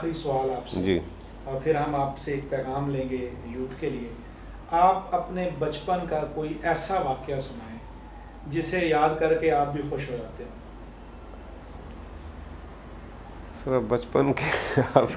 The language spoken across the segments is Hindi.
आखिरी सवाल आपसे जी। और फिर हम आपसे एक पैगाम लेंगे यूथ के लिए। आप अपने बचपन का कोई ऐसा वाक़या सुनाएं जिसे याद करके आप भी खुश हो जाते हो। सर बचपन के आप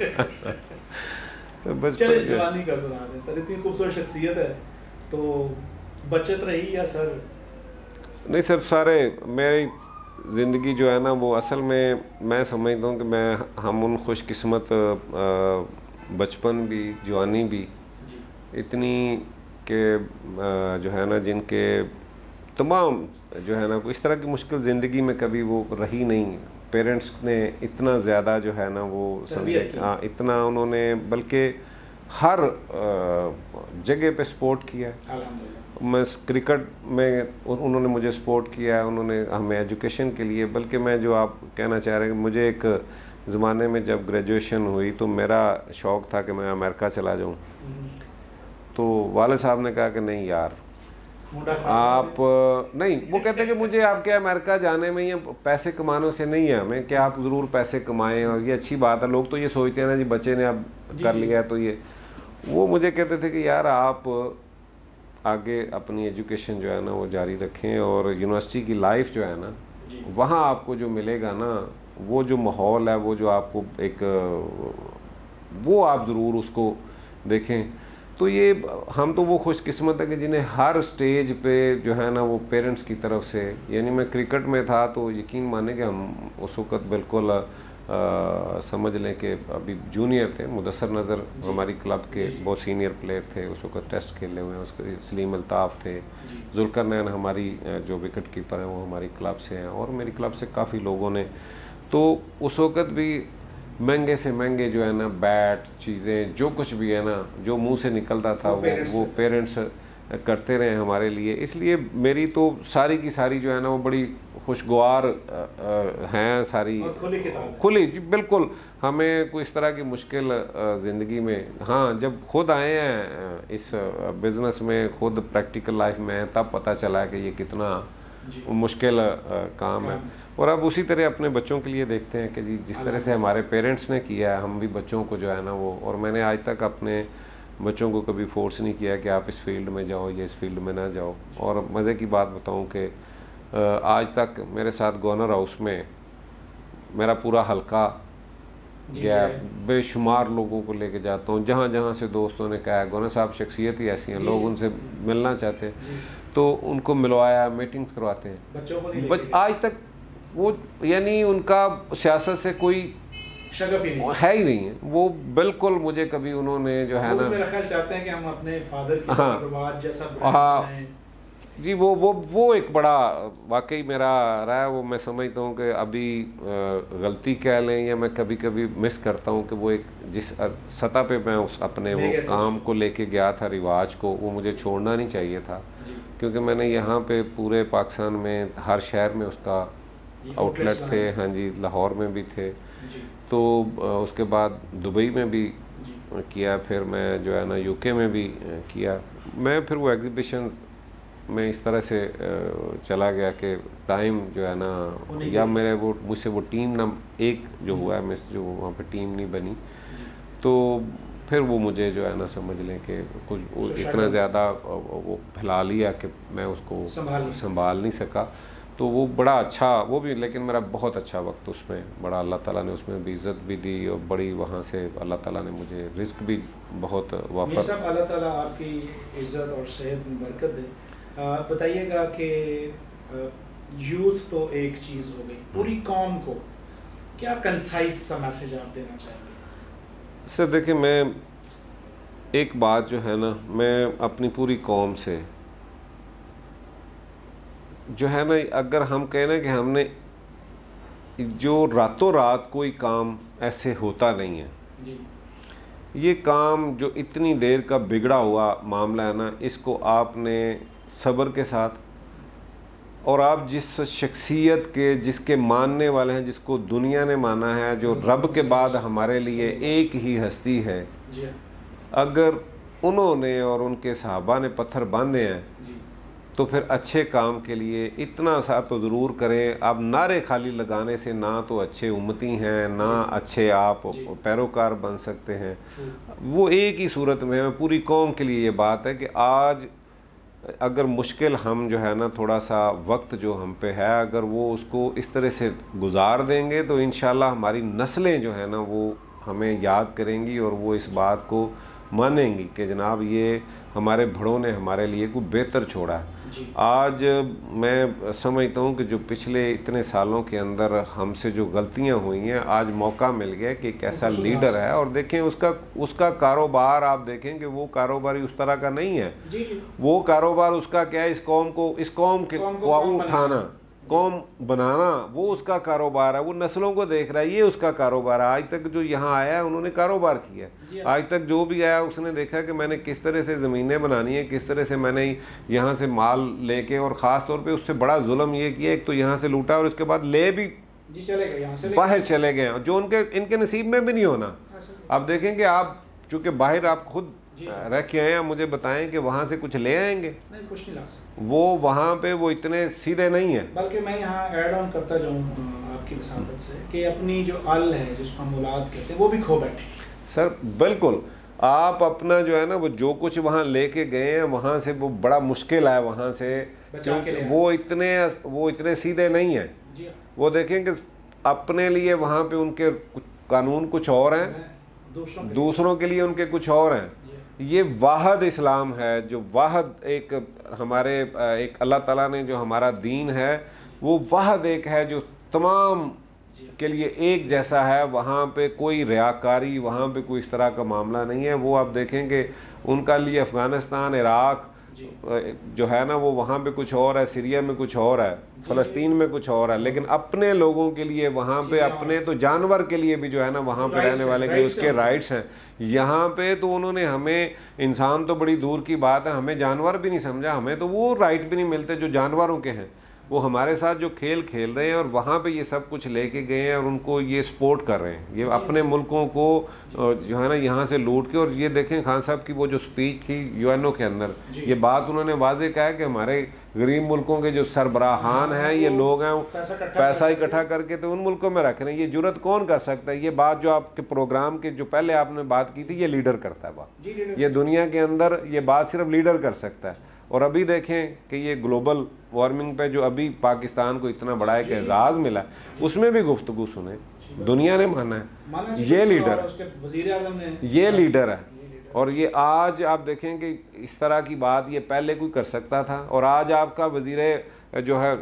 चले बचपन के जवानी का सुना दें सर, इतनी खूबसूरत शख्सियत है तो बचत रही या सर? नहीं सर, सारे मेरी ज़िंदगी जो है ना वो असल में मैं समझता हूँ कि हम उन खुशकिस्मत बचपन भी जवानी भी जी इतनी के जो है ना जिनके तमाम जो है ना इस तरह की मुश्किल ज़िंदगी में कभी वो रही नहीं। पेरेंट्स ने इतना ज़्यादा जो है ना वो समझे, तरबियत की। हाँ इतना उन्होंने, बल्कि हर जगह पे सपोर्ट किया है। अल्हम्दुलिल्लाह। मैं क्रिकेट में उन्होंने मुझे सपोर्ट किया है, उन्होंने हमें एजुकेशन के लिए, बल्कि मैं जो आप कहना चाह रहे हैं, मुझे एक ज़माने में जब ग्रेजुएशन हुई तो मेरा शौक़ था कि मैं अमेरिका चला जाऊँ। तो वाले साहब ने कहा कि नहीं यार आप नहीं, वो कहते हैं कि मुझे आपके अमेरिका जाने में या पैसे कमाने से नहीं है हमें, कि आप ज़रूर पैसे कमाएं और ये अच्छी बात है। लोग तो ये सोचते हैं ना जी बच्चे ने अब कर लिया है तो ये, वो मुझे कहते थे कि यार आप आगे अपनी एजुकेशन जो है ना वो जारी रखें और यूनिवर्सिटी की लाइफ जो है ना वहाँ आपको जो मिलेगा ना, वो जो माहौल है, वो जो आपको एक वो आप ज़रूर उसको देखें। तो ये हम तो वो खुशकिस्मत है कि जिन्हें हर स्टेज पे जो है ना वो पेरेंट्स की तरफ से, यानी मैं क्रिकेट में था तो यकीन माने कि हम उस वक़्त बिल्कुल समझ लें कि अभी जूनियर थे। मुदस्सर नज़र हमारी क्लब के बहुत सीनियर प्लेयर थे, उस वक़्त टेस्ट खेले हुए हैं, उसके सलीम अल्ताफ़ थे, जुल्करनैन हमारी जो विकेट कीपर हैं वो हमारी क्लब से हैं, और मेरी क्लब से काफ़ी लोगों ने। तो उस वक़्त भी महंगे से महंगे जो है ना बैट चीज़ें जो कुछ भी है ना जो मुंह से निकलता था वो पेरेंट्स करते रहे हमारे लिए। इसलिए मेरी तो सारी की सारी जो है ना वो बड़ी खुशगवार हैं, सारी खुली जी बिल्कुल। हमें कोई इस तरह की मुश्किल ज़िंदगी में, हाँ जब खुद आए हैं इस बिज़नेस में, खुद प्रैक्टिकल लाइफ में, तब पता चला कि ये कितना मुश्किल काम है। और अब उसी तरह अपने बच्चों के लिए देखते हैं कि जी जिस तरह से हमारे पेरेंट्स ने किया है, हम भी बच्चों को जो है ना वो, और मैंने आज तक अपने बच्चों को कभी फोर्स नहीं किया कि आप इस फील्ड में जाओ या इस फील्ड में ना जाओ। और मज़े की बात बताऊं कि आज तक मेरे साथ गवर्नर हाउस में मेरा पूरा हल्का गया, बेशुमार लोगों को लेके जाता हूँ, जहाँ जहाँ से दोस्तों ने कहा गवर्नर साहब शख्सियत ही ऐसी हैं, लोग उनसे मिलना चाहते हैं तो उनको मिलवाया, मीटिंग्स करवाते हैं। आज तक वो, यानी उनका सियासत से कोई है ही नहीं है, वो बिल्कुल मुझे कभी उन्होंने जो है ना, मेरा ख्याल चाहते हैं कि हम अपने फादर की परिवार जैसा हाँ जी, वो एक बड़ा वाकई मेरा रहा है। वो मैं समझता हूँ कि अभी गलती कह लें या मैं कभी कभी मिस करता हूँ कि वो एक जिस सतह पे मैं उस अपने वो काम को लेके गया था, रिवाज को, वो मुझे छोड़ना नहीं चाहिए था, क्योंकि मैंने यहाँ पे पूरे पाकिस्तान में हर शहर में उसका आउटलेट थे। हाँ जी, लाहौर में भी थे, तो उसके बाद दुबई में भी किया, फिर मैं जो है ना यूके में भी किया। मैं फिर वो एग्जीबिशन में इस तरह से चला गया कि टाइम जो है ना, या मेरे वो मुझसे वो टीम ना एक जो हुआ है, मिस जो वहाँ पे टीम नहीं बनी, तो फिर वो मुझे जो है ना समझ लें कि कुछ इतना ज़्यादा वो फैला लिया कि मैं उसको संभाल नहीं सका। तो वो बड़ा अच्छा वो भी, लेकिन मेरा बहुत अच्छा वक्त उसमें, बड़ा अल्लाह ताला ने उसमें भी इज़्ज़त भी दी और बड़ी वहाँ से अल्लाह ताला ने मुझे रिस्क भी बहुत वाफर। अल्लाह ताला आपकी इज़्ज़त और सेहत में बरकत दे। बताइएगा कि यूथ तो एक चीज़ हो गई, पूरी कौम को क्या कंसाइज सा मैसेज आप देना चाहेंगे? सर देखिए, मैं एक बात जो है ना, मैं अपनी पूरी कौम से जो है ना, अगर हम कहें ना कि हमने जो रातों रात कोई काम ऐसे होता नहीं है जी। ये काम जो इतनी देर का बिगड़ा हुआ मामला है ना, इसको आपने सब्र के साथ, और आप जिस शख्सियत के, जिसके मानने वाले हैं, जिसको दुनिया ने माना है, जो रब के बाद हमारे लिए एक ही हस्ती है, अगर उन्होंने और उनके सहाबा ने पत्थर बांधे हैं तो फिर अच्छे काम के लिए इतना सा तो ज़रूर करें। आप नारे खाली लगाने से ना तो अच्छे उम्मती हैं, ना अच्छे आप पैरोकार बन सकते हैं। वो एक ही सूरत में पूरी कौम के लिए ये बात है कि आज अगर मुश्किल हम जो है ना थोड़ा सा वक्त जो हम पे है, अगर वो उसको इस तरह से गुजार देंगे तो इंशाल्लाह हमारी नस्लें जो है ना वो हमें याद करेंगी और वो इस बात को मानेंगी कि जनाब ये हमारे बड़ों ने हमारे लिए कोई बेहतर छोड़ा है। आज मैं समझता हूँ कि जो पिछले इतने सालों के अंदर हमसे जो गलतियाँ हुई हैं, आज मौका मिल गया कि एक ऐसा लीडर है और देखें उसका कारोबार आप देखें कि वो कारोबार उस तरह का नहीं है। वो कारोबार उसका क्या है, इस कौम को उठाना, कौम बनाना, वो उसका कारोबार है। वो नस्लों को देख रहा है, ये उसका कारोबार है। आज तक जो यहाँ आया है उन्होंने कारोबार किया। आज तक जो भी आया उसने देखा कि मैंने किस तरह से ज़मीनें बनानी है, किस तरह से मैंने यहाँ से माल लेके, और ख़ास तौर पे उससे बड़ा जुल्म ये किया, एक तो यहाँ से लूटा और उसके बाद ले भी चले गए, यहाँ से बाहर चले गए, जो इनके नसीब में भी नहीं होना। अब देखेंगे आप चूँकि बाहर आप खुद रह के आए हैं, मुझे बताएं कि वहाँ से कुछ ले आएंगे? नहीं, कुछ नहीं ला सकते। वो वहाँ पे वो इतने सीधे नहीं है। बल्कि मैं यहाँ ऐड ऑन करता जाऊँ आपकी वसातत से कि अपनी जो अल है, जिसको हम औलाद कहते हैं, वो भी खो बैठे। सर बिल्कुल, आप अपना जो है ना वो जो कुछ वहाँ लेके गए हैं वहाँ से वो बड़ा मुश्किल है वहाँ से, क्योंकि वो इतने सीधे नहीं है। वो देखें कि अपने लिए वहाँ पे उनके कानून कुछ और हैं, दूसरों के लिए उनके कुछ और हैं। ये वाहद इस्लाम है, जो वाहद एक हमारे एक अल्लाह ताला ने जो हमारा दीन है वो वाहद एक है जो तमाम के लिए एक जैसा है। वहाँ पे कोई रियाकारी, वहाँ पे कोई इस तरह का मामला नहीं है। वो आप देखेंगे उनका लिए अफ़गानिस्तान, इराक़ जो है ना वो वहाँ पे कुछ और है, सीरिया में कुछ और है, फ़लस्तीन में कुछ और है, लेकिन अपने लोगों के लिए वहाँ पे, अपने तो जानवर के लिए भी जो है ना वहाँ पे रहने वाले के उसके राइट्स हैं। यहाँ पे तो उन्होंने हमें, इंसान तो बड़ी दूर की बात है, हमें जानवर भी नहीं समझा। हमें तो वो राइट भी नहीं मिलते जो जानवरों के हैं। वो हमारे साथ जो खेल खेल रहे हैं और वहाँ पे ये सब कुछ लेके गए हैं और उनको ये सपोर्ट कर रहे हैं, ये अपने मुल्कों को जो है ना यहाँ से लूट के। और ये देखें खान साहब की वो जो स्पीच थी यूएनओ के अंदर, ये बात उन्होंने वाजे कहा है कि हमारे गरीब मुल्कों के जो सरबराहान हैं, ये लोग हैं, पैसा इकट्ठा करके तो उन मुल्कों में रख रहे हैं। ये जुर्रत कौन कर सकता है? ये बात जो आपके प्रोग्राम के जो पहले आपने बात की थी, ये लीडर करता है बात। ये दुनिया के अंदर ये बात सिर्फ लीडर कर सकता है। और अभी देखें कि ये ग्लोबल वार्मिंग पे जो अभी पाकिस्तान को इतना बड़ा एक एजाज़ मिला, उसमें भी गुफ्तगू सुने, दुनिया ने माना है ये लीडर है, ये लीडर है। और ये आज आप देखें कि इस तरह की बात ये पहले कोई कर सकता था। और आज आपका वज़ीर जो है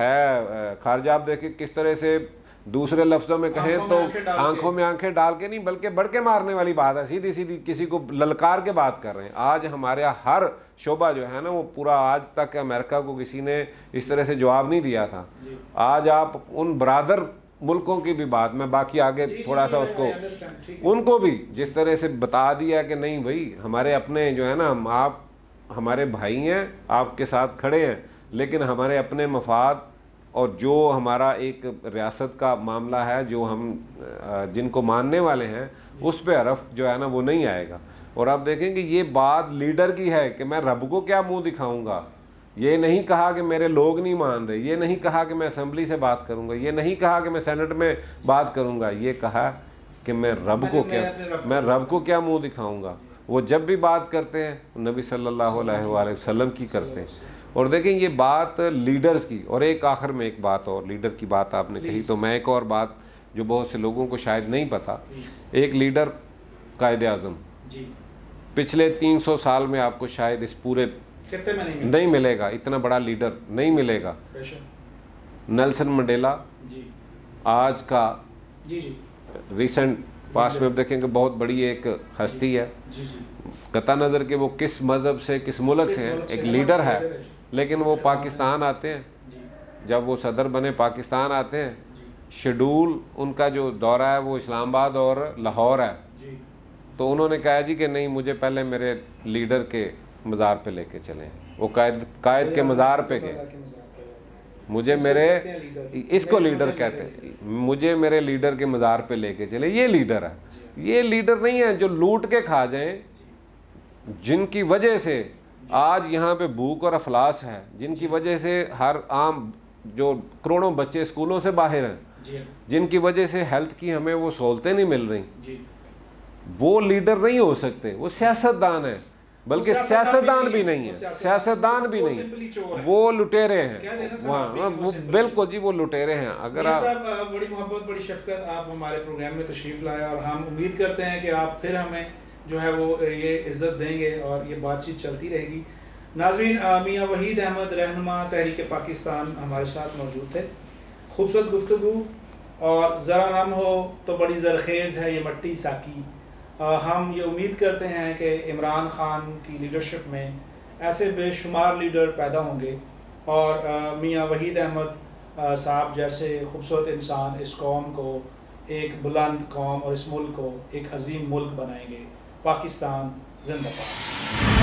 खारजा, आप देखें किस तरह से, दूसरे लफ्ज़ों में कहें तो आंखों में आंखें डाल के नहीं बल्कि बढ़ के मारने वाली बात है, सीधी सीधी किसी को ललकार के बात कर रहे हैं। आज हमारे हर शोबा जो है ना वो पूरा, आज तक अमेरिका को किसी ने इस तरह से जवाब नहीं दिया था। आज आप उन बरादर मुल्कों की भी बात, मैं बाकी आगे थोड़ा सा उसको उनको भी जिस तरह से बता दिया कि नहीं भाई हमारे अपने जो है ना, आप हमारे भाई हैं, आपके साथ खड़े हैं, लेकिन हमारे अपने मफाद और जो हमारा एक रियासत का मामला है, जो हम जिनको मानने वाले हैं, उस पे हरफ जो है ना वो नहीं आएगा। और आप देखेंगे ये बात लीडर की है कि मैं रब को क्या मुंह दिखाऊंगा। ये नहीं कहा कि मेरे लोग नहीं मान रहे, ये नहीं कहा कि मैं असेंबली से बात करूंगा, ये नहीं कहा कि मैं सेनेट में बात करूंगा, ये कहा कि मैं रब को क्या मुंह दिखाऊंगा। वो जब भी बात करते हैं नबी सल्लल्लाहु अलैहि वसल्लम की करते हैं। और देखें ये बात लीडर्स की। और एक आखिर में एक बात और, लीडर की बात आपने कही तो मैं एक और बात जो बहुत से लोगों को शायद नहीं पता, एक लीडर कायदे आज़म पिछले 300 साल में आपको शायद इस पूरे नहीं मिलेगा, इतना बड़ा लीडर नहीं मिलेगा। नेल्सन मंडेला आज का रिसेंट पास्ट में देखेंगे बहुत बड़ी एक हस्ती है, कता नज़र के वो किस मज़हब से, किस मुल्क से है, एक लीडर है, लेकिन वो पाकिस्तान आते हैं, जब वो सदर बने पाकिस्तान आते हैं, शेड्यूल उनका जो दौरा है वो इस्लामाबाद और लाहौर है। तो उन्होंने कहा जी कि नहीं, मुझे पहले मेरे लीडर के मज़ार पे लेके चलें। वो कायद के मज़ार पे गए, मुझे मेरे, इसको लीडर कहते हैं, मुझे मेरे लीडर के मज़ार पे लेके चले, ये लीडर है। ये लीडर नहीं है जो लूट के खा जाएं, जिनकी वजह से आज यहाँ पे भूख और अफलास है, जिनकी वजह से हर आम जो करोड़ों बच्चे स्कूलों से बाहर हैं, जिनकी वजह से हेल्थ की हमें वो सहूलतें नहीं मिल रही, वो लीडर नहीं हो सकते, वो सियासतदान है, बल्कि सियासतदान भी नहीं है, सियासतदान भी नहीं, वो लुटेरे हैं वहाँ, वो बिल्कुल जी वो लुटेरे हैं। अगर आप बड़ी मोहब्बत बड़ी शफकत आप हमारे प्रोग्राम में तशरीफ़ लाए और हम उम्मीद करते हैं कि आप फिर हमें जो है वो ये इज़्ज़त देंगे और ये बातचीत चलती रहेगी। नाज़रीन, मियाँ वहीद अहमद रहनुमा तहरीक पाकिस्तान हमारे साथ मौजूद थे। खूबसूरत गुफ्तगू और ज़रा नम हो तो बड़ी ज़रखेज़ है ये मट्टी साकी। हम ये उम्मीद करते हैं कि इमरान खान की लीडरशिप में ऐसे बेशुमार लीडर पैदा होंगे और मियाँ वहीद अहमद साहब जैसे खूबसूरत इंसान इस कौम को एक बुलंद कौम और इस मुल्क को एक अजीम मुल्क बनाएंगे। पाकिस्तान जिंदाबाद।